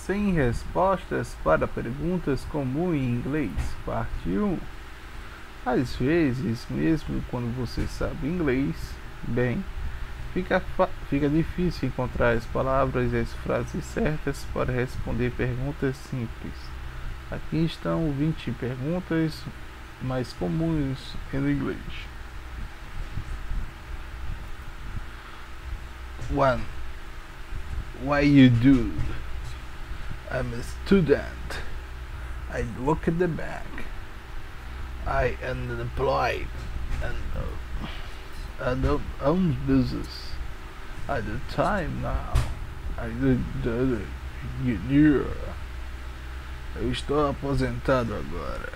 100 respostas para perguntas comuns em inglês, parte 1. Às vezes, mesmo quando você sabe inglês bem, fica difícil encontrar as palavras e as frases certas para responder perguntas simples. Aqui estão 20 perguntas mais comuns em inglês. 1. Why you do? I'm a student. I work at the bank. I am unemployed and own business. At the time now, I did the year. Eu estou aposentado agora.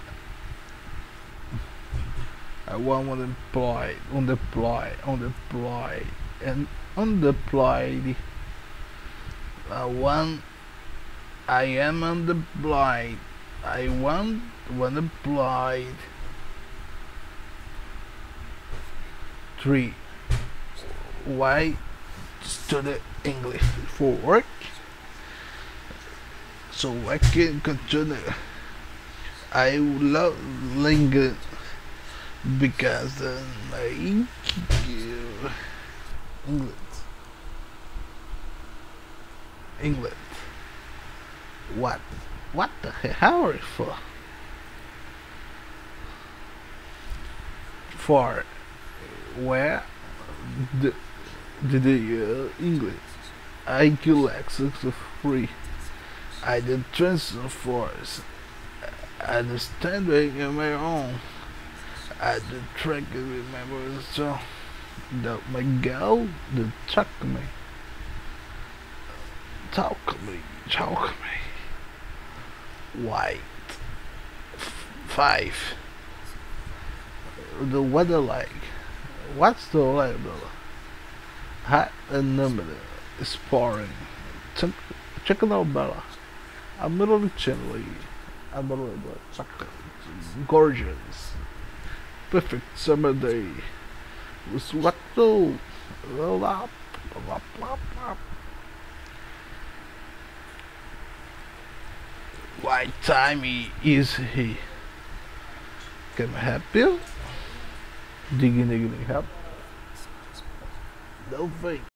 I want unemployed, and unemployed. I am unemployed. I want unemployed. 3. Why study English for work? So I can continue. I love language because I England. What the hell are you for? 4. Where did the English? I kill access free. I did transfer force. I understand on my own. I did track it with my voice, so that my girl did talk me. White. 5. The weather like. What's the weather? Hot and humid. It's pouring. Chicken or better. I'm a little chilly. I'm a little bit gorgeous. Perfect summer day. With what though? What time is he? Can I help you? Digging help? No thanks.